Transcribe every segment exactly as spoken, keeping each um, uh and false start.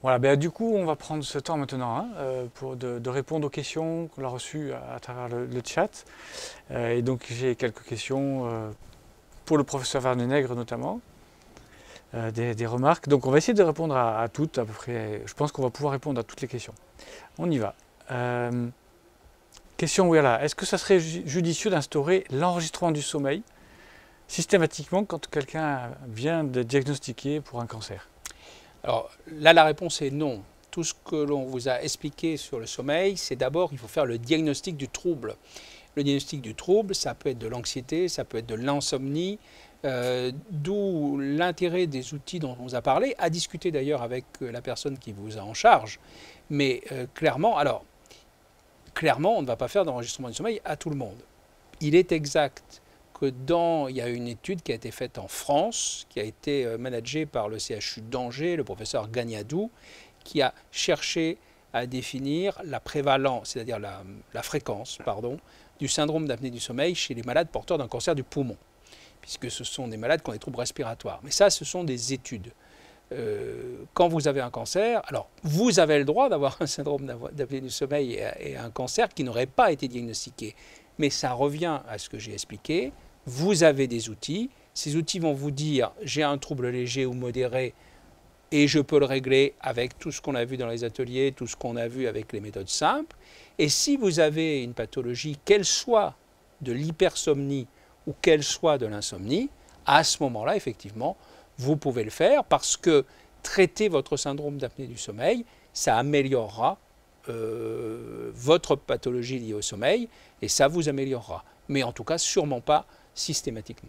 Voilà, ben, du coup, on va prendre ce temps maintenant hein, euh, pour de, de répondre aux questions qu'on a reçues à, à travers le, le chat. Euh, et donc, j'ai quelques questions euh, pour le professeur Vernenegre notamment, euh, des, des remarques. Donc, on va essayer de répondre à, à toutes, à peu près. Je pense qu'on va pouvoir répondre à toutes les questions. On y va. Euh, question, voilà. Est-ce que ça serait judicieux d'instaurer l'enregistrement du sommeil systématiquement quand quelqu'un vient de diagnostiquer pour un cancer? Alors là, la réponse est non. Tout ce que l'on vous a expliqué sur le sommeil, c'est d'abord il faut faire le diagnostic du trouble. Le diagnostic du trouble, ça peut être de l'anxiété, ça peut être de l'insomnie, euh, d'où l'intérêt des outils dont on vous a parlé, à discuter d'ailleurs avec la personne qui vous a en charge. Mais euh, clairement, alors, clairement, on ne va pas faire d'enregistrement du sommeil à tout le monde. Il est exact que dans, il y a une étude qui a été faite en France, qui a été managée par le C H U d'Angers, le professeur Gagnadou, qui a cherché à définir la prévalence, c'est-à-dire la, la fréquence, pardon, du syndrome d'apnée du sommeil chez les malades porteurs d'un cancer du poumon, puisque ce sont des malades qui ont des troubles respiratoires. Mais ça, ce sont des études. Euh, quand vous avez un cancer, alors vous avez le droit d'avoir un syndrome d'apnée du sommeil et, et un cancer qui n'aurait pas été diagnostiqué. Mais ça revient à ce que j'ai expliqué. Vous avez des outils. Ces outils vont vous dire j'ai un trouble léger ou modéré et je peux le régler avec tout ce qu'on a vu dans les ateliers, tout ce qu'on a vu avec les méthodes simples. Et si vous avez une pathologie, qu'elle soit de l'hypersomnie ou qu'elle soit de l'insomnie, à ce moment-là, effectivement, vous pouvez le faire parce que traiter votre syndrome d'apnée du sommeil, ça améliorera euh, votre pathologie liée au sommeil et ça vous améliorera. Mais en tout cas, sûrement pas systématiquement.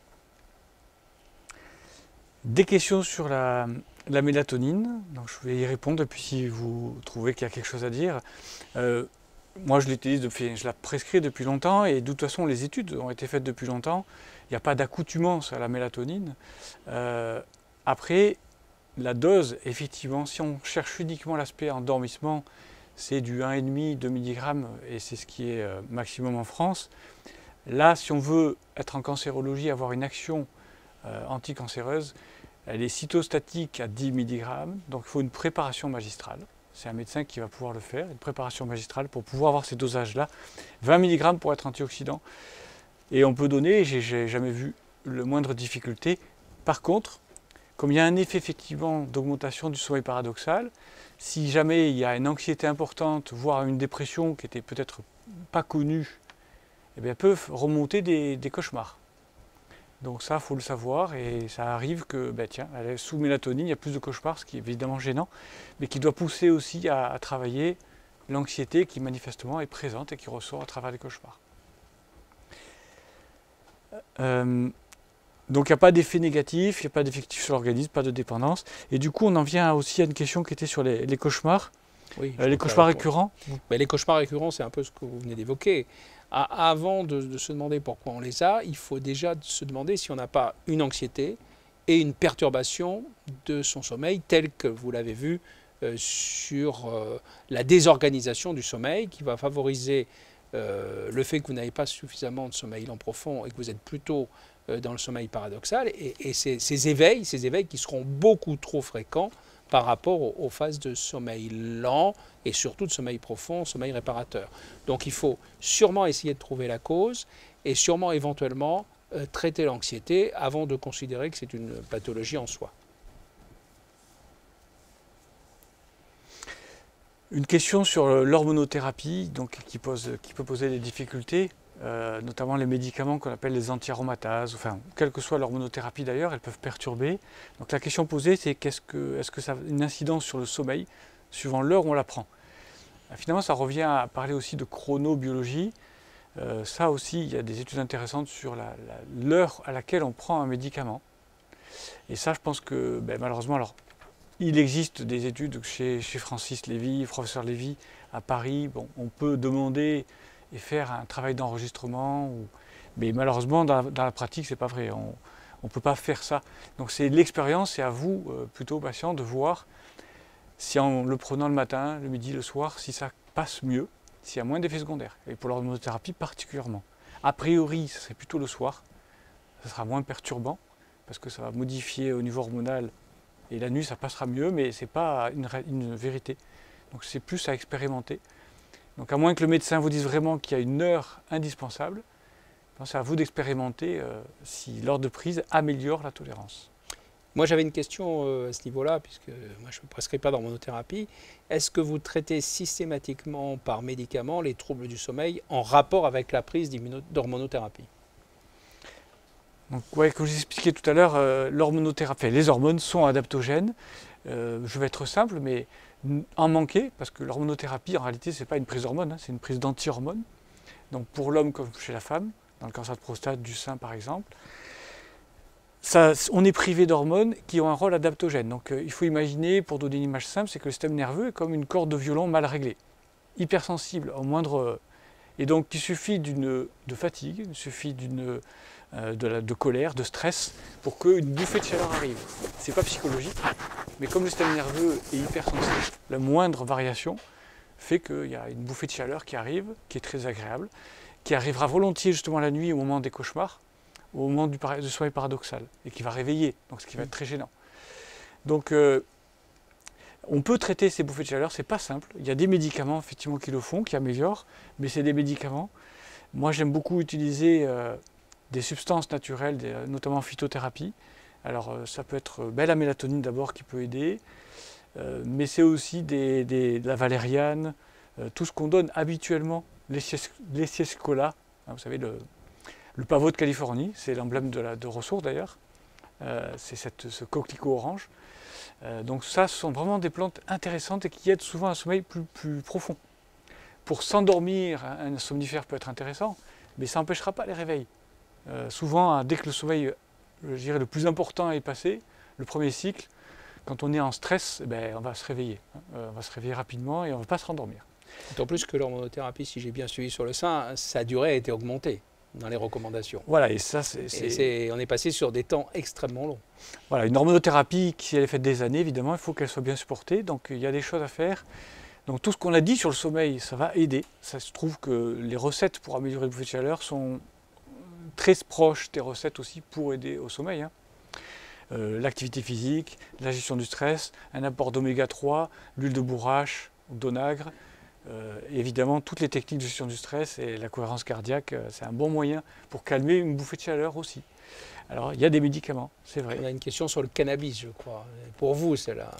Des questions sur la, la mélatonine, donc je vais y répondre, et puis si vous trouvez qu'il y a quelque chose à dire. Euh, moi je l'utilise depuis, je la prescris depuis longtemps, et de toute façon les études ont été faites depuis longtemps. Il n'y a pas d'accoutumance à la mélatonine. Euh, après, la dose, effectivement, si on cherche uniquement l'aspect endormissement, c'est du un virgule cinq à deux milligrammes, et c'est ce qui est euh, maximum en France. Là, si on veut être en cancérologie, avoir une action euh, anticancéreuse, elle est cytostatique à dix milligrammes, donc il faut une préparation magistrale. C'est un médecin qui va pouvoir le faire, une préparation magistrale pour pouvoir avoir ces dosages-là. vingt milligrammes pour être antioxydant. Et on peut donner, j'ai jamais vu le moindre difficulté. Par contre, comme il y a un effet effectivement d'augmentation du sommeil paradoxal, si jamais il y a une anxiété importante, voire une dépression qui était peut-être pas connue, eh bien, peuvent remonter des, des cauchemars. Donc ça, il faut le savoir, et ça arrive que, ben tiens, elle est sous mélatonine, il y a plus de cauchemars, ce qui est évidemment gênant, mais qui doit pousser aussi à, à travailler l'anxiété qui manifestement est présente et qui ressort à travers les cauchemars. Euh, donc il n'y a pas d'effet négatif, il n'y a pas d'effectif sur l'organisme, pas de dépendance. Et du coup, on en vient aussi à une question qui était sur les, les cauchemars. Oui, euh, les cauchemars récurrents. Mais les cauchemars récurrents, c'est un peu ce que vous venez d'évoquer. Avant de, de se demander pourquoi on les a, il faut déjà se demander si on n'a pas une anxiété et une perturbation de son sommeil, telle que vous l'avez vu euh, sur euh, la désorganisation du sommeil, qui va favoriser euh, le fait que vous n'avez pas suffisamment de sommeil lent profond et que vous êtes plutôt euh, dans le sommeil paradoxal. Et, et ces, ces éveils, ces éveils qui seront beaucoup trop fréquents par rapport aux, aux phases de sommeil lent et surtout de sommeil profond, sommeil réparateur. Donc il faut sûrement essayer de trouver la cause et sûrement éventuellement euh, traiter l'anxiété avant de considérer que c'est une pathologie en soi. Une question sur l'hormonothérapie, donc qui, pose, qui peut poser des difficultés, euh, notamment les médicaments qu'on appelle les anti-aromatases, enfin, quelle que soit l'hormonothérapie d'ailleurs, elles peuvent perturber. Donc la question posée, c'est qu'est-ce que, est-ce que ça a une incidence sur le sommeil, suivant l'heure où on la prend? Finalement, ça revient à parler aussi de chronobiologie. Euh, ça aussi, il y a des études intéressantes sur l'heure à laquelle on prend un médicament. Et ça, je pense que ben, malheureusement, alors, il existe des études chez, chez Francis Lévy, professeur Lévy, à Paris. Bon, on peut demander et faire un travail d'enregistrement, ou... mais malheureusement, dans la, dans la pratique, c'est pas vrai. On ne peut pas faire ça. Donc c'est l'expérience, c'est à vous, euh, plutôt patient, de voir si en le prenant le matin, le midi, le soir, si ça passe mieux, s'il y a moins d'effets secondaires. Et pour l'hormonothérapie particulièrement. A priori, ce serait plutôt le soir. Ça sera moins perturbant, parce que ça va modifier au niveau hormonal Et la nuit, ça passera mieux, mais ce n'est pas une, une vérité. Donc c'est plus à expérimenter. Donc à moins que le médecin vous dise vraiment qu'il y a une heure indispensable, c'est à vous d'expérimenter euh, si l'heure de prise améliore la tolérance. Moi j'avais une question euh, à ce niveau-là, puisque moi je ne prescris pas d'hormonothérapie. Est-ce que vous traitez systématiquement par médicament les troubles du sommeil en rapport avec la prise d'hormonothérapie? Donc, ouais, comme je vous expliquais tout à l'heure, euh, l'hormonothérapie, les hormones sont adaptogènes. Euh, je vais être simple, mais en manquer, parce que l'hormonothérapie, en réalité, ce n'est pas une prise d'hormones, hein, c'est une prise d'anti-hormones. Donc pour l'homme comme chez la femme, dans le cancer de prostate, du sein par exemple, ça, on est privé d'hormones qui ont un rôle adaptogène. Donc euh, il faut imaginer, pour donner une image simple, c'est que le système nerveux est comme une corde de violon mal réglée, hypersensible au moindre... Et donc il suffit d'une de fatigue, il suffit d'une euh, de, la, de colère, de stress, pour qu'une bouffée de chaleur arrive. Ce n'est pas psychologique, mais comme le système nerveux est hypersensible, la moindre variation fait qu'il y a une bouffée de chaleur qui arrive, qui est très agréable, qui arrivera volontiers justement la nuit au moment des cauchemars, au moment du, du sommeil paradoxal, et qui va réveiller, donc ce qui va être très gênant. Donc euh, on peut traiter ces bouffées de chaleur, c'est pas simple. Il y a des médicaments effectivement qui le font, qui améliorent, mais c'est des médicaments. Moi j'aime beaucoup utiliser euh, des substances naturelles, des, notamment en phytothérapie. Alors euh, ça peut être ben, la mélatonine d'abord qui peut aider, euh, mais c'est aussi des, des, de la valériane, euh, tout ce qu'on donne habituellement, l'Essiescola, hein, vous savez le, le pavot de Californie, c'est l'emblème de, la, de ressources d'ailleurs, euh, c'est ce coquelicot orange. Euh, donc ça, ce sont vraiment des plantes intéressantes et qui aident souvent à un sommeil plus, plus profond. Pour s'endormir, un somnifère peut être intéressant, mais ça n'empêchera pas les réveils. Euh, souvent, dès que le sommeil, je dirais, le plus important est passé, le premier cycle, quand on est en stress, eh ben, on va se réveiller. Hein. Euh, on va se réveiller rapidement et on ne va pas se rendormir. D'autant plus que l'hormonothérapie, si j'ai bien suivi sur le sein, sa durée a été augmentée dans les recommandations. Voilà, et ça, c'est... On est passé sur des temps extrêmement longs. Voilà, une hormonothérapie, si elle est faite des années, évidemment, il faut qu'elle soit bien supportée. Donc il y a des choses à faire. Donc tout ce qu'on a dit sur le sommeil, ça va aider. Ça se trouve que les recettes pour améliorer le bouffée de chaleur sont très proches des recettes aussi pour aider au sommeil. Hein. Euh, L'activité physique, la gestion du stress, un apport d'oméga trois, l'huile de bourrache, d'onagre. Euh, évidemment, toutes les techniques de gestion du stress et la cohérence cardiaque, euh, c'est un bon moyen pour calmer une bouffée de chaleur aussi. Alors, il y a des médicaments, c'est vrai. On a une question sur le cannabis, je crois. Pour vous, c'est là.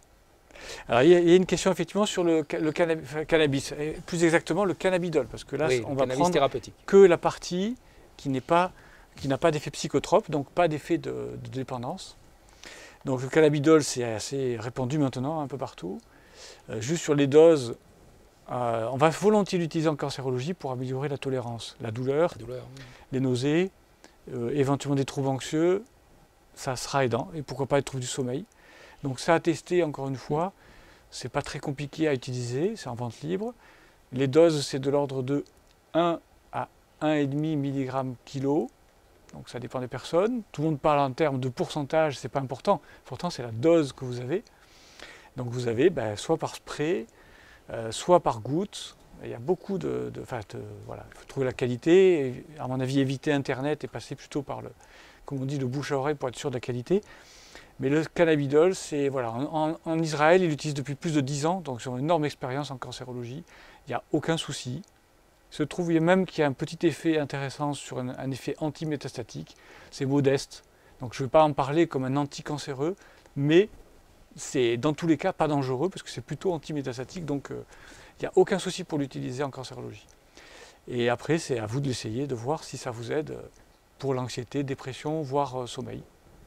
Alors, il y, a, il y a une question effectivement sur le, le cannabis, enfin, cannabis, et plus exactement le cannabidol, parce que là, oui, on va prendre thérapeutique. que la partie qui n'est pas, qui n'a pas d'effet psychotrope, donc pas d'effet de, de dépendance. Donc, le cannabidol, c'est assez répandu maintenant, un peu partout. Euh, juste sur les doses, Euh, on va volontiers l'utiliser en cancérologie pour améliorer la tolérance, la douleur, la douleur oui. les nausées, euh, éventuellement des troubles anxieux, ça sera aidant, et pourquoi pas les troubles du sommeil. Donc ça à tester encore une fois, c'est pas très compliqué à utiliser, c'est en vente libre. Les doses c'est de l'ordre de un à un virgule cinq milligrammes kilo, donc ça dépend des personnes. Tout le monde parle en termes de pourcentage, c'est pas important, pourtant c'est la dose que vous avez. Donc vous avez ben, soit par spray, Euh, soit par goutte. Il y a beaucoup de... de, de voilà, il faut trouver la qualité. Et, à mon avis, éviter Internet et passer plutôt par le, comme on dit, le bouche à oreille pour être sûr de la qualité. Mais le cannabidol, c'est... Voilà, en, en Israël, ils l'utilisent depuis plus de dix ans, donc ils ont une énorme expérience en cancérologie. Il n'y a aucun souci. Il se trouve même qu'il y a un petit effet intéressant sur un, un effet antimétastatique. C'est modeste. Donc je ne vais pas en parler comme un anticancéreux, mais c'est dans tous les cas pas dangereux parce que c'est plutôt antimétastatique, donc il euh, n'y a aucun souci pour l'utiliser en cancérologie. Et après, c'est à vous de l'essayer, de voir si ça vous aide pour l'anxiété, dépression, voire euh, sommeil.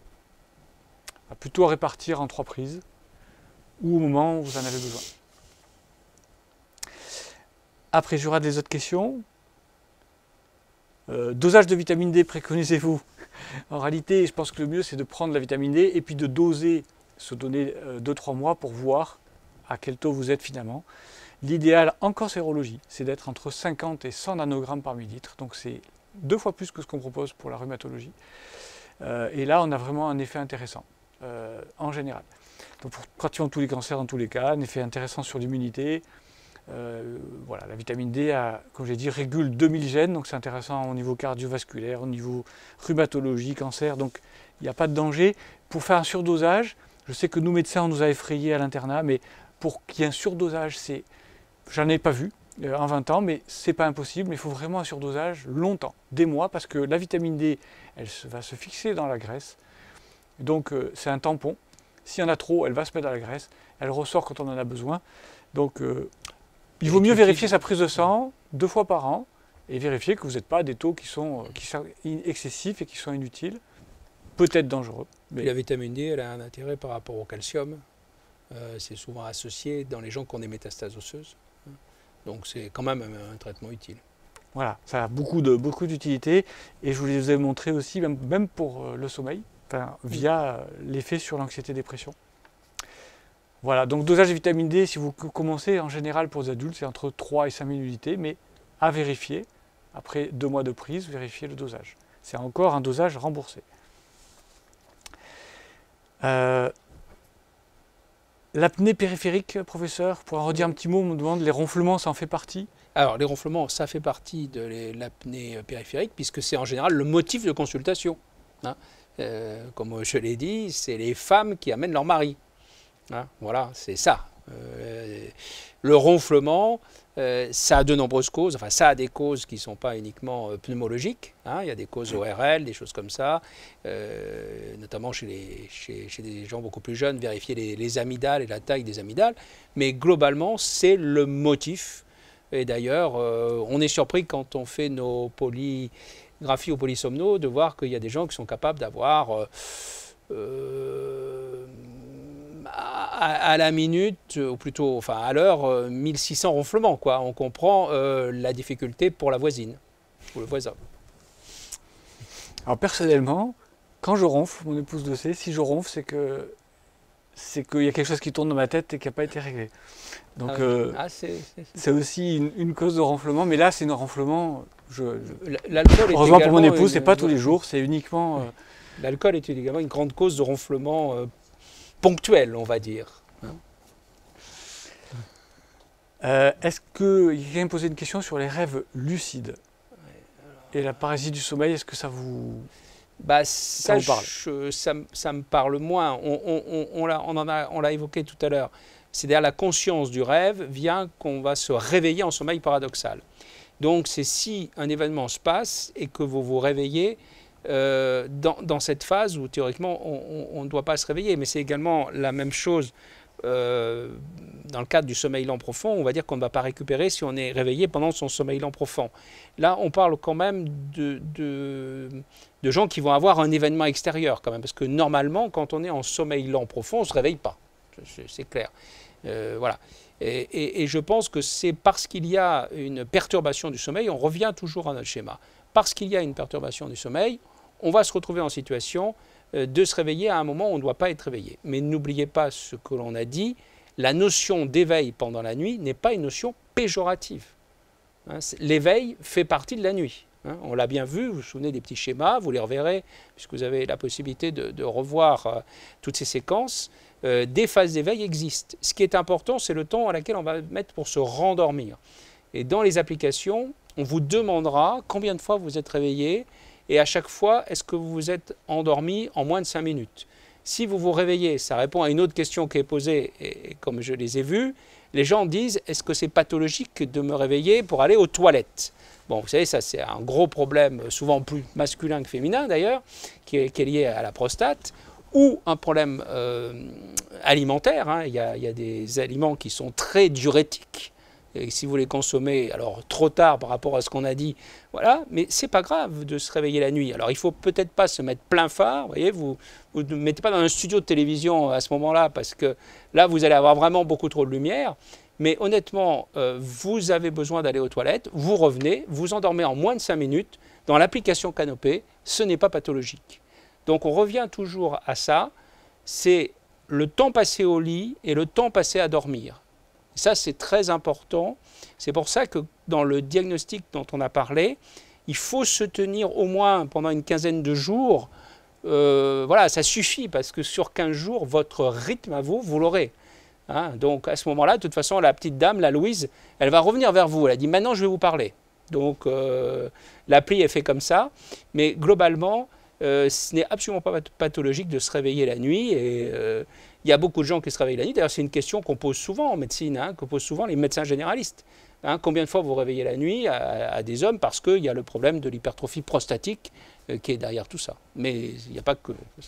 Plutôt à répartir en trois prises ou au moment où vous en avez besoin. Après, j'aurai des autres questions. Euh, dosage de vitamine D, préconisez-vous? En réalité, je pense que le mieux, c'est de prendre la vitamine D et puis de doser, se donner deux trois mois pour voir à quel taux vous êtes finalement. L'idéal en cancérologie, c'est d'être entre cinquante et cent nanogrammes par millilitre. Donc c'est deux fois plus que ce qu'on propose pour la rhumatologie. Euh, et là, on a vraiment un effet intéressant, euh, en général. Donc pour pratiquement tous les cancers, dans tous les cas, un effet intéressant sur l'immunité. Euh, voilà, la vitamine D, a, comme j'ai dit, régule deux mille gènes, donc c'est intéressant au niveau cardiovasculaire, au niveau rhumatologie, cancer. Donc il n'y a pas de danger. Pour faire un surdosage, Je sais que nous, médecins, on nous a effrayés à l'internat, mais pour qu'il y ait un surdosage, c'est, j'en ai pas vu euh, en vingt ans, mais c'est pas impossible. Il faut vraiment un surdosage longtemps, des mois, parce que la vitamine D, elle se- va se fixer dans la graisse. Donc euh, c'est un tampon. S'il y en a trop, elle va se mettre dans la graisse. Elle ressort quand on en a besoin. Donc euh, il vaut mieux vérifier sa prise de sang deux fois par an et vérifier que vous n'êtes pas à des taux qui sont, qui sont excessifs et qui sont inutiles, peut-être dangereux. Mais la vitamine D, elle a un intérêt par rapport au calcium. Euh, c'est souvent associé dans les gens qui ont des métastases osseuses. Donc c'est quand même un, un traitement utile. Voilà, ça a beaucoup de beaucoup d'utilité et je vous les ai montré aussi, même, même pour euh, le sommeil, enfin, via euh, l'effet sur l'anxiété-dépression. Voilà, donc dosage de vitamine D, si vous commencez en général pour les adultes, c'est entre trois et cinq mille unités, mais à vérifier, après deux mois de prise, vérifier le dosage. C'est encore un dosage remboursé. Euh, L'apnée périphérique, professeur, pour en redire un petit mot, on me demande, les ronflements, ça en fait partie? Alors les ronflements, ça fait partie de l'apnée périphérique, puisque c'est en général le motif de consultation. Hein. Euh, comme je l'ai dit, c'est les femmes qui amènent leur mari. Hein, voilà, c'est ça. Euh, le ronflement, euh, ça a de nombreuses causes, enfin ça a des causes qui ne sont pas uniquement euh, pneumologiques, hein, il y a des causes O R L, des choses comme ça, euh, notamment chez, les, chez, chez des gens beaucoup plus jeunes, vérifier les, les amygdales et la taille des amygdales, mais globalement c'est le motif. Et d'ailleurs, euh, on est surpris quand on fait nos polygraphies au polysomno de voir qu'il y a des gens qui sont capables d'avoir euh, euh, à, à la minute, ou plutôt enfin à l'heure, mille six cents ronflements, quoi. On comprend euh, la difficulté pour la voisine ou le voisin. Alors personnellement, quand je ronfle, mon épouse le sait, si je ronfle, c'est que c'est qu'il y a quelque chose qui tourne dans ma tête et qui n'a pas été réglé. Donc ah, euh, ah, c'est aussi une, une cause de ronflement, mais là c'est un ronflement. Je, je... L'alcool est Heureusement pour mon épouse, une... c'est pas tous les jours, c'est uniquement. Euh... L'alcool est également une grande cause de ronflement euh, ponctuel, on va dire. Hein. Euh, Est-ce que il vient me poser une question sur les rêves lucides et la paralysie du sommeil? Est-ce que ça vous Bah, ça, ça vous parle? je, ça, ça me parle moins. On, on, on, on l'a on en a, on l'a évoqué tout à l'heure. C'est-à-dire la conscience du rêve vient qu'on va se réveiller en sommeil paradoxal. Donc c'est si un événement se passe et que vous vous réveillez euh, dans, dans cette phase où théoriquement on ne doit pas se réveiller. Mais c'est également la même chose euh, dans le cadre du sommeil lent profond. On va dire qu'on ne va pas récupérer si on est réveillé pendant son sommeil lent profond. Là on parle quand même de, de, de gens qui vont avoir un événement extérieur quand même. Parce que normalement quand on est en sommeil lent profond on ne se réveille pas. C'est clair. Euh, voilà. Et, et, et je pense que c'est parce qu'il y a une perturbation du sommeil, on revient toujours à notre schéma. Parce qu'il y a une perturbation du sommeil, on va se retrouver en situation de se réveiller à un moment où on ne doit pas être réveillé. Mais n'oubliez pas ce que l'on a dit, la notion d'éveil pendant la nuit n'est pas une notion péjorative. Hein, l'éveil fait partie de la nuit. Hein, on l'a bien vu, vous vous souvenez des petits schémas, vous les reverrez, puisque vous avez la possibilité de, de revoir euh, toutes ces séquences. Euh, des phases d'éveil existent. Ce qui est important, c'est le temps à laquelle on va mettre pour se rendormir. Et dans les applications, on vous demandera combien de fois vous êtes réveillé et à chaque fois, est-ce que vous vous êtes endormi en moins de cinq minutes. Si vous vous réveillez, ça répond à une autre question qui est posée, et comme je les ai vues, les gens disent, est-ce que c'est pathologique de me réveiller pour aller aux toilettes? Bon, vous savez, ça c'est un gros problème, souvent plus masculin que féminin d'ailleurs, qui est, qui est lié à la prostate, ou un problème euh, alimentaire. Hein. Il y a, il y a des aliments qui sont très diurétiques. Et si vous les consommez, alors trop tard par rapport à ce qu'on a dit, voilà, mais c'est pas grave de se réveiller la nuit. Alors il faut peut-être pas se mettre plein phare, vous voyez, vous vous ne mettez pas dans un studio de télévision à ce moment-là, parce que là vous allez avoir vraiment beaucoup trop de lumière. Mais honnêtement, euh, vous avez besoin d'aller aux toilettes, vous revenez, vous endormez en moins de cinq minutes. Dans l'application Canopé, ce n'est pas pathologique. Donc on revient toujours à ça, c'est le temps passé au lit et le temps passé à dormir. Ça, c'est très important. C'est pour ça que dans le diagnostic dont on a parlé, il faut se tenir au moins pendant une quinzaine de jours. Euh, voilà, ça suffit parce que sur quinze jours, votre rythme à vous, vous l'aurez. Hein, donc à ce moment-là, de toute façon, la petite dame, la Louise, elle va revenir vers vous. Elle a dit, maintenant, je vais vous parler. Donc euh, l'appli est fait comme ça. Mais globalement, euh, ce n'est absolument pas pathologique de se réveiller la nuit. Et, euh, Il y a beaucoup de gens qui se réveillent la nuit. D'ailleurs, c'est une question qu'on pose souvent en médecine, hein, que posent souvent les médecins généralistes. Hein, combien de fois vous réveillez la nuit à, à des hommes parce qu'il y a le problème de l'hypertrophie prostatique euh, qui est derrière tout ça. Mais il n'y a pas que ça.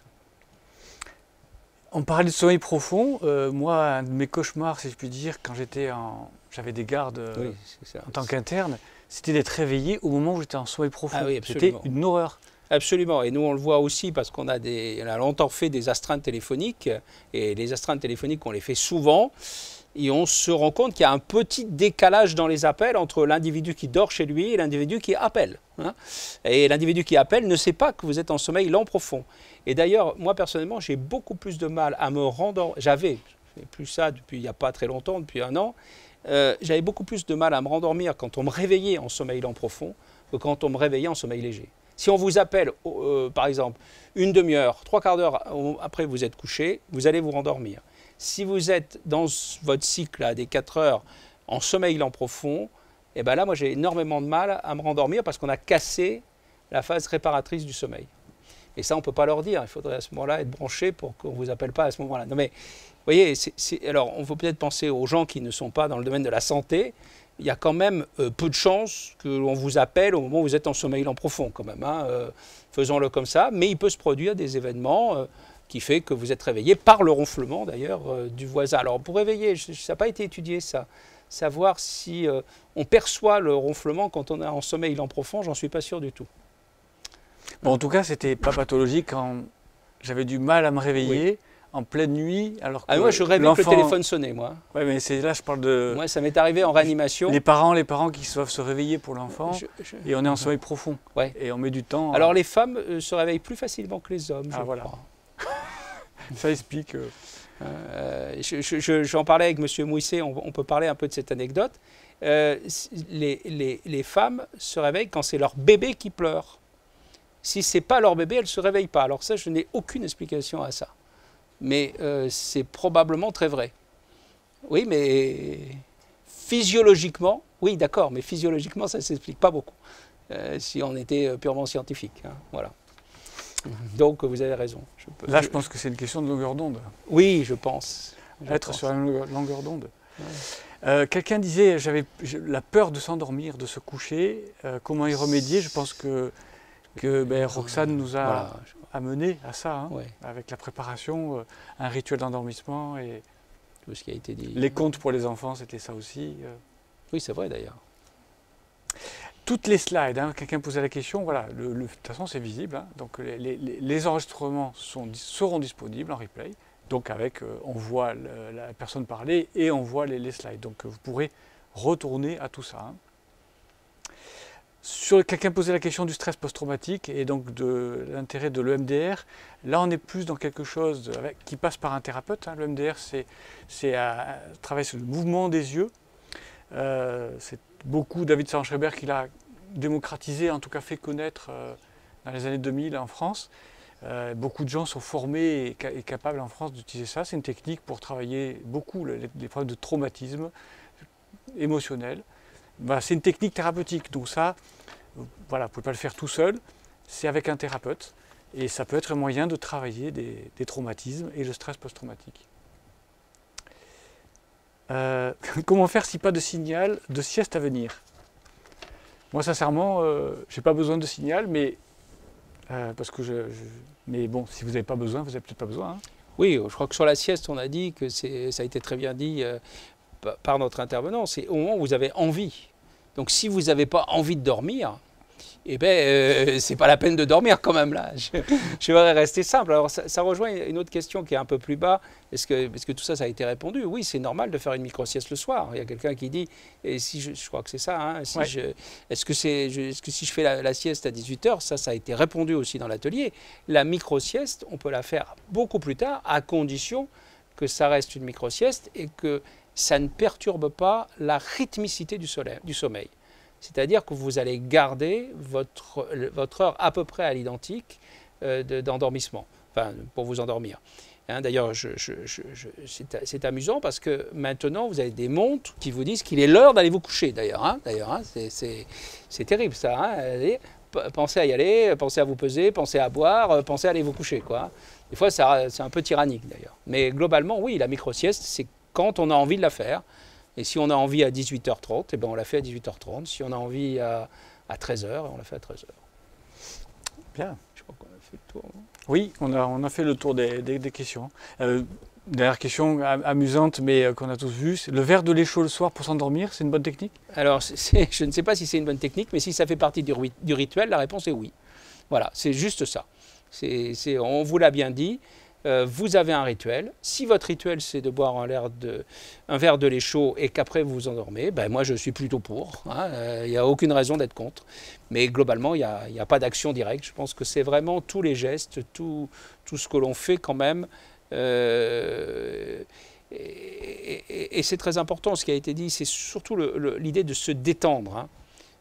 On parlait de sommeil profond. Euh, moi, un de mes cauchemars, si je puis dire, quand j'étais en, j'avais des gardes euh, Oui, c'est ça. en tant qu'interne, c'était d'être réveillé au moment où j'étais en sommeil profond. Ah oui, c'était absolument. une horreur. Absolument. Et nous, on le voit aussi parce qu'on a, des, on a longtemps fait des astreintes téléphoniques. Et les astreintes téléphoniques, on les fait souvent. Et on se rend compte qu'il y a un petit décalage dans les appels entre l'individu qui dort chez lui et l'individu qui appelle. Hein. Et l'individu qui appelle ne sait pas que vous êtes en sommeil lent profond. Et d'ailleurs, moi personnellement, j'ai beaucoup plus de mal à me rendormir. J'avais, je fais plus ça depuis il n'y a pas très longtemps, depuis un an. Euh, J'avais beaucoup plus de mal à me rendormir quand on me réveillait en sommeil lent profond que quand on me réveillait en sommeil léger. Si on vous appelle, euh, par exemple, une demi-heure, trois quarts d'heure après vous êtes couché, vous allez vous rendormir. Si vous êtes dans votre cycle là, des quatre heures en sommeil lent profond, eh ben là, moi, j'ai énormément de mal à me rendormir parce qu'on a cassé la phase réparatrice du sommeil. Et ça, on ne peut pas leur dire. Il faudrait à ce moment-là être branché pour qu'on ne vous appelle pas à ce moment-là. Non, mais, vous voyez, c'est, c'est, alors, on faut peut-être penser aux gens qui ne sont pas dans le domaine de la santé. Il y a quand même euh, peu de chances qu'on vous appelle au moment où vous êtes en sommeil lent profond, quand même. Hein. Euh, faisons-le comme ça. Mais il peut se produire des événements euh, qui fait que vous êtes réveillé par le ronflement, d'ailleurs, euh, du voisin. Alors, pour réveiller, je, ça n'a pas été étudié, ça. Savoir si euh, on perçoit le ronflement quand on est en sommeil lent profond, j'en suis pas sûr du tout. Bon, en tout cas, c'était pas pathologique quand j'avais du mal à me réveiller. Oui. En pleine nuit, alors que ah, moi je rêvais que le téléphone sonnait, moi. Oui, mais c'est là je parle de. Moi, ça m'est arrivé en réanimation. Les parents, les parents qui doivent se réveiller pour l'enfant, je, je... et on est en sommeil profond. Ouais. Et on met du temps. Alors à... les femmes euh, se réveillent plus facilement que les hommes. Ah je voilà. Crois. Ça explique. Euh... Euh, je, je, j'en parlais avec M. Mouisset. On, on peut parler un peu de cette anecdote. Euh, les, les, les femmes se réveillent quand c'est leur bébé qui pleure. Si c'est pas leur bébé, elles ne se réveillent pas. Alors ça, je n'ai aucune explication à ça. Mais euh, c'est probablement très vrai. Oui, mais physiologiquement, oui, d'accord, mais physiologiquement, ça ne s'explique pas beaucoup. Euh, si on était purement scientifique. Hein, voilà. Donc, vous avez raison. Je peux, Là, je, je pense que c'est une question de longueur d'onde. Oui, je pense. Je Être pense. sur la longueur d'onde. Ouais. Euh, Quelqu'un disait, j'avais la peur de s'endormir, de se coucher. Euh, comment y remédier? Je pense que, que ben, Roxane nous a... Voilà. amené à ça, hein, ouais. Avec la préparation, euh, un rituel d'endormissement et tout ce qui a été dit. Les contes pour les enfants, c'était ça aussi. Euh. Oui, c'est vrai d'ailleurs. Toutes les slides, hein, quelqu'un posait la question, voilà, le, le, de toute façon c'est visible, hein, donc les, les, les enregistrements sont, seront disponibles en replay, donc avec, euh, on voit le, la personne parler et on voit les, les slides, donc vous pourrez retourner à tout ça. Hein. Sur quelqu'un posait la question du stress post-traumatique et donc de l'intérêt de l'E M D R. Là, on est plus dans quelque chose avec, qui passe par un thérapeute. Hein. L'E M D R, c'est à travailler sur le mouvement des yeux. Euh, c'est beaucoup David Saran-Schreiber qui l'a démocratisé, en tout cas fait connaître euh, dans les années deux mille en France. Euh, beaucoup de gens sont formés et, ca et capables en France d'utiliser ça. C'est une technique pour travailler beaucoup les, les problèmes de traumatisme émotionnel. Bah, c'est une technique thérapeutique, donc ça, voilà, vous ne pouvez pas le faire tout seul, c'est avec un thérapeute, et ça peut être un moyen de travailler des, des traumatismes et le stress post-traumatique. Euh, comment faire si pas de signal de sieste à venir? Moi, sincèrement, euh, je n'ai pas besoin de signal, mais, euh, parce que je, je, mais bon, si vous n'avez pas besoin, vous n'avez peut-être pas besoin. Hein. Oui, je crois que sur la sieste, on a dit que ça a été très bien dit, euh, par notre intervenant, c'est au moment où vous avez envie. Donc si vous n'avez pas envie de dormir, eh bien, euh, c'est pas la peine de dormir quand même là. Je, je vais rester simple. Alors ça, ça rejoint une autre question qui est un peu plus bas. Est-ce que, est-ce que tout ça, ça a été répondu? Oui, c'est normal de faire une micro-sieste le soir. Il y a quelqu'un qui dit, et si je, je crois que c'est ça, hein, si ouais. est-ce que, c'est, est-ce que si je fais la, la sieste à dix-huit heures, ça, ça a été répondu aussi dans l'atelier. La micro-sieste, on peut la faire beaucoup plus tard, à condition que ça reste une micro-sieste et que ça ne perturbe pas la rythmicité du, soleil, du sommeil. C'est-à-dire que vous allez garder votre, votre heure à peu près à l'identique euh, d'endormissement, enfin, pour vous endormir. Hein, d'ailleurs, je, je, je, je, c'est amusant parce que maintenant, vous avez des montres qui vous disent qu'il est l'heure d'aller vous coucher, d'ailleurs. Hein, d'ailleurs, hein, c'est terrible, ça. Hein, allez, pensez à y aller, pensez à vous peser, pensez à boire, pensez à aller vous coucher, quoi. Des fois, c'est un peu tyrannique d'ailleurs. Mais globalement, oui, la micro-sieste, c'est quand on a envie de la faire. Et si on a envie à dix-huit heures trente, eh ben on la fait à dix-huit heures trente. Si on a envie à, à treize heures, on la fait à treize heures. Bien. Je crois qu'on a fait le tour. Non? Oui, on a, on a fait le tour des, des, des questions. Euh, dernière question amusante, mais qu'on a tous vue. Le verre de lait chaud le soir pour s'endormir, c'est une bonne technique? Alors, c'est, je ne sais pas si c'est une bonne technique, mais si ça fait partie du, du rituel, la réponse est oui. Voilà, c'est juste ça. C'est, c'est, on vous l'a bien dit. Euh, vous avez un rituel. Si votre rituel, c'est de boire un, de, un verre de lait chaud et qu'après vous vous endormez, ben moi je suis plutôt pour. Il hein, n'y euh, a aucune raison d'être contre. Mais globalement, il n'y a, a pas d'action directe. Je pense que c'est vraiment tous les gestes, tout, tout ce que l'on fait quand même. Euh, et, et, et c'est très important, ce qui a été dit, c'est surtout l'idée de se détendre. Hein.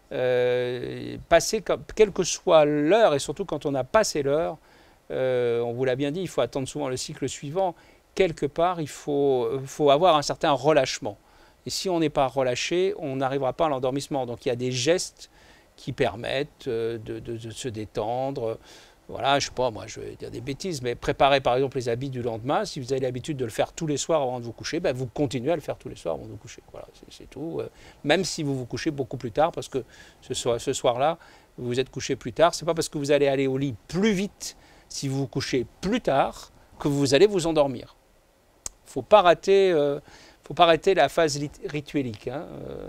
Euh, passer, quelle que soit l'heure, et surtout quand on a passé l'heure, Euh, on vous l'a bien dit, il faut attendre souvent le cycle suivant. Quelque part, il faut, faut avoir un certain relâchement. Et si on n'est pas relâché, on n'arrivera pas à l'endormissement. Donc il y a des gestes qui permettent de, de, de se détendre. Voilà, je sais pas, moi je vais dire des bêtises, mais préparer par exemple les habits du lendemain, si vous avez l'habitude de le faire tous les soirs avant de vous coucher, ben vous continuez à le faire tous les soirs avant de vous coucher. Voilà, c'est tout. Même si vous vous couchez beaucoup plus tard, parce que ce, soir, ce soir-là, vous vous êtes couché plus tard, c'est pas parce que vous allez aller au lit plus vite si vous vous couchez plus tard, que vous allez vous endormir. Il ne faut pas rater, euh, faut pas rater la phase rituelique. Hein. Euh,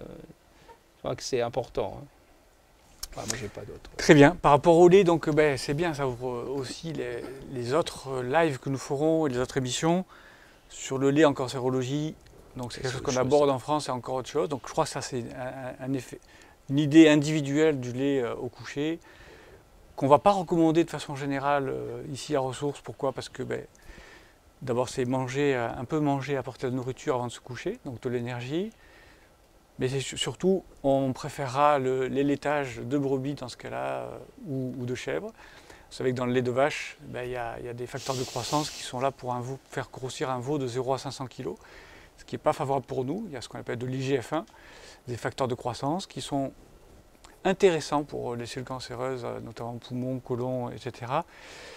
je crois que c'est important. Hein. Enfin, moi, j'ai pas d'autre. Très bien. Par rapport au lait, donc ben, c'est bien, ça ouvre aussi les, les autres lives que nous ferons et les autres émissions sur le lait en cancérologie. Donc c'est quelque chose qu'on aborde en France et encore autre chose. Donc je crois que ça c'est un, un effet, une idée individuelle du lait euh, au coucher, qu'on ne va pas recommander de façon générale euh, ici à Ressources. Pourquoi? Parce que ben, d'abord c'est manger, euh, un peu manger, apporter de la nourriture avant de se coucher, donc de l'énergie. Mais c'est surtout, on préférera le, les laitages de brebis dans ce cas-là, euh, ou, ou de chèvre. Vous savez que dans le lait de vache, ben, y a, y a des facteurs de croissance qui sont là pour un veau, faire grossir un veau de zéro à cinq cents kilos, ce qui n'est pas favorable pour nous. Il y a ce qu'on appelle de l'I G F un, des facteurs de croissance qui sont intéressant pour les cellules cancéreuses, notamment poumons, côlon, et cetera.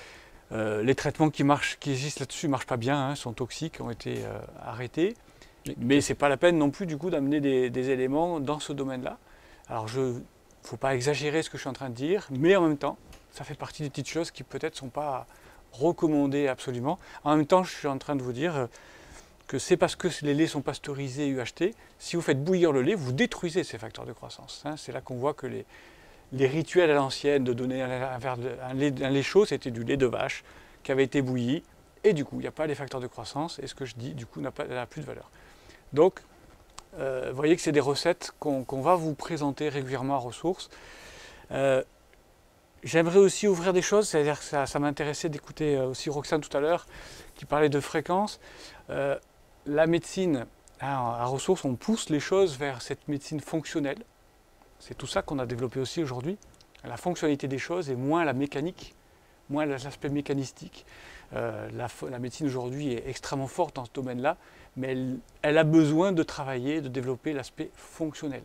Euh, les traitements qui, marchent, qui existent là-dessus ne marchent pas bien, hein, sont toxiques, ont été euh, arrêtés. Mais ce n'est pas la peine non plus du coup d'amener des, des éléments dans ce domaine-là. Alors il ne faut pas exagérer ce que je suis en train de dire, mais en même temps, ça fait partie des petites choses qui peut-être ne sont pas recommandées absolument. En même temps, je suis en train de vous dire que c'est parce que les laits sont pasteurisés et U H T, si vous faites bouillir le lait, vous détruisez ces facteurs de croissance. Hein. C'est là qu'on voit que les, les rituels à l'ancienne de donner un, un, verre de, un, lait, un lait chaud, c'était du lait de vache qui avait été bouilli, et du coup, il n'y a pas les facteurs de croissance, et ce que je dis, du coup, n'a plus de valeur. Donc, euh, vous voyez que c'est des recettes qu'on qu'on va vous présenter régulièrement à Ressources. Euh, J'aimerais aussi ouvrir des choses, c'est-à-dire que ça, ça m'intéressait d'écouter aussi Roxane tout à l'heure, qui parlait de fréquences. Euh, la médecine, hein, à Ressources, on pousse les choses vers cette médecine fonctionnelle. C'est tout ça qu'on a développé aussi aujourd'hui. La fonctionnalité des choses et moins la mécanique, moins l'aspect mécanistique. Euh, la, la médecine aujourd'hui est extrêmement forte dans ce domaine-là, mais elle, elle a besoin de travailler, de développer l'aspect fonctionnel.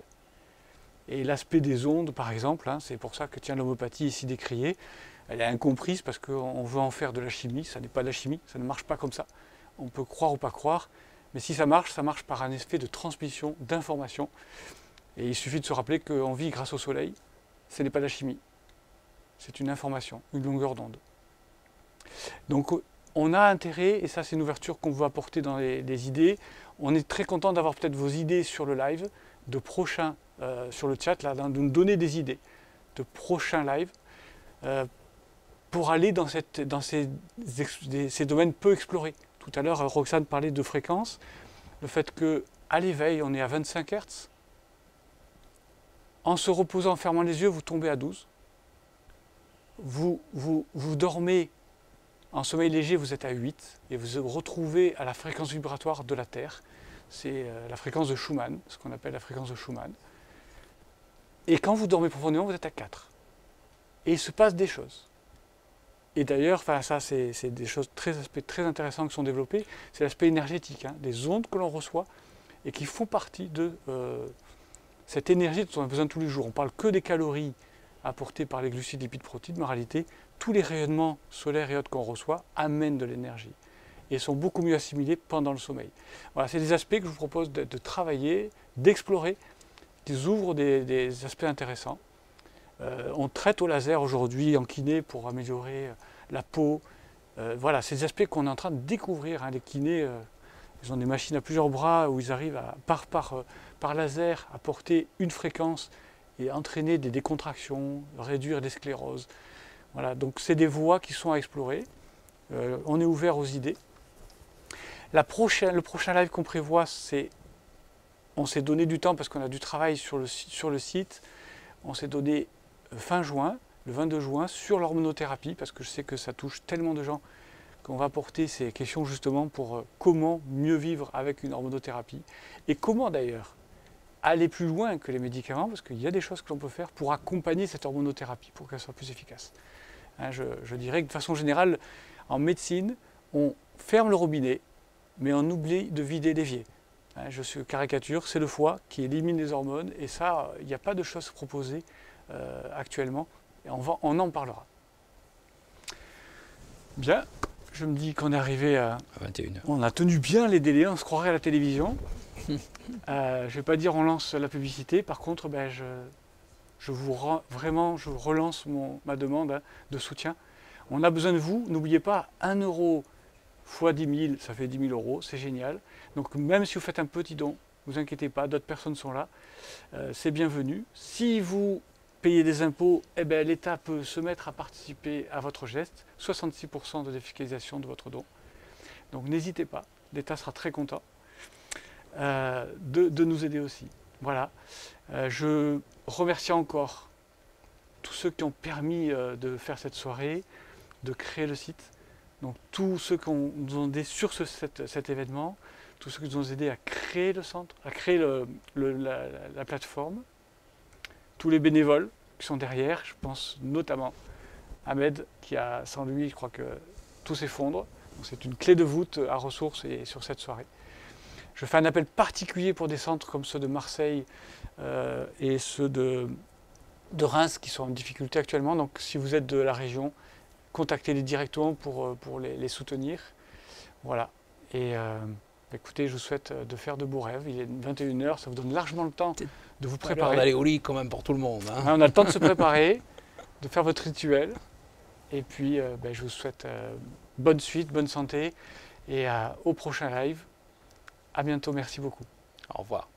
Et l'aspect des ondes, par exemple, hein, c'est pour ça que tient l'homéopathie ici décriée, elle est incomprise parce qu'on veut en faire de la chimie, ça n'est pas de la chimie, ça ne marche pas comme ça. On peut croire ou pas croire, mais si ça marche, ça marche par un effet de transmission d'informations. Et il suffit de se rappeler qu'on vit grâce au soleil, ce n'est pas de la chimie, c'est une information, une longueur d'onde. Donc on a intérêt, et ça c'est une ouverture qu'on veut apporter dans les, les idées, on est très content d'avoir peut-être vos idées sur le live, de prochains, euh, sur le chat, là, de nous donner des idées de prochains lives, euh, pour aller dans, cette, dans ces, ces domaines peu explorés. Tout à l'heure, Roxane parlait de fréquence, le fait qu'à l'éveil, on est à vingt-cinq hertz. En se reposant, en fermant les yeux, vous tombez à douze. Vous, vous, vous dormez en sommeil léger, vous êtes à huit, et vous vous retrouvez à la fréquence vibratoire de la Terre. C'est la fréquence de Schumann, ce qu'on appelle la fréquence de Schumann. Et quand vous dormez profondément, vous êtes à quatre. Et il se passe des choses. Et d'ailleurs, enfin, ça, c'est des choses très, très intéressantes qui sont développées. C'est l'aspect énergétique, hein, des ondes que l'on reçoit et qui font partie de euh, cette énergie dont on a besoin tous les jours. On ne parle que des calories apportées par les glucides, lipides, protéines, mais en réalité, tous les rayonnements solaires et autres qu'on reçoit amènent de l'énergie et sont beaucoup mieux assimilés pendant le sommeil. Voilà, c'est des aspects que je vous propose de, de travailler, d'explorer, qui ouvrent des, des aspects intéressants. Euh, on traite au laser aujourd'hui en kiné pour améliorer la peau. Euh, voilà, c'est des aspects qu'on est en train de découvrir. Hein. Les kinés, euh, ils ont des machines à plusieurs bras où ils arrivent à, par, par, euh, par laser à porter une fréquence et entraîner des décontractions, réduire des scléroses. Voilà, donc c'est des voies qui sont à explorer. Euh, on est ouvert aux idées. La prochaine, le prochain live qu'on prévoit, c'est, on s'est donné du temps parce qu'on a du travail sur le, sur le site. On s'est donné fin juin, le vingt-deux juin, sur l'hormonothérapie, parce que je sais que ça touche tellement de gens qu'on va porter ces questions justement pour euh, comment mieux vivre avec une hormonothérapie et comment d'ailleurs aller plus loin que les médicaments, parce qu'il y a des choses que l'on peut faire pour accompagner cette hormonothérapie, pour qu'elle soit plus efficace. Hein, je, je dirais que de façon générale, en médecine, on ferme le robinet, mais on oublie de vider l'évier. Hein, je suis caricature, c'est le foie qui élimine les hormones, et ça, il n'y a pas de choses proposées euh, actuellement, et on, va, on en parlera. Bien, je me dis qu'on est arrivé à... à vingt et une heures. On a tenu bien les délais, on se croirait à la télévision. euh, je ne vais pas dire on lance la publicité, par contre, ben, je, je vous rends, vraiment, je relance mon, ma demande hein, de soutien. On a besoin de vous, n'oubliez pas, un euro fois dix mille, ça fait dix mille euros, c'est génial. Donc même si vous faites un petit don, ne vous inquiétez pas, d'autres personnes sont là, euh, c'est bienvenu. Si vous payez des impôts, eh ben, l'État peut se mettre à participer à votre geste, soixante-six pour cent de défiscalisation de votre don. Donc n'hésitez pas, l'État sera très content euh, de, de nous aider aussi. Voilà, euh, je remercie encore tous ceux qui ont permis euh, de faire cette soirée, de créer le site. Donc tous ceux qui ont, nous ont aidés sur ce, cet, cet événement, tous ceux qui nous ont aidés à créer le centre, à créer le, le, la, la plateforme, tous les bénévoles qui sont derrière, je pense notamment à Ahmed, qui a, sans lui, je crois que tout s'effondre. C'est une clé de voûte à ressources et sur cette soirée. Je fais un appel particulier pour des centres comme ceux de Marseille euh, et ceux de, de Reims qui sont en difficulté actuellement. Donc si vous êtes de la région, contactez-les directement pour, pour les, les soutenir. Voilà. Et euh, écoutez, je vous souhaite de faire de beaux rêves. Il est vingt et une heures, ça vous donne largement le temps de vous préparer. On a les au lit quand même pour tout le monde. Hein. On a le temps de se préparer, de faire votre rituel. Et puis, euh, ben, je vous souhaite euh, bonne suite, bonne santé. Et euh, au prochain live. À bientôt, merci beaucoup. Au revoir.